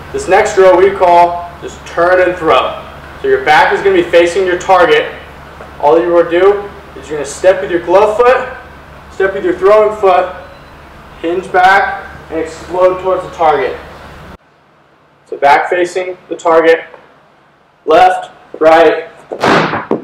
This next drill we call just turn and throw. So your back is going to be facing your target. All you will do is you're going to step with your glove foot, step with your throwing foot, hinge back, and explode towards the target. So back facing the target, left, right,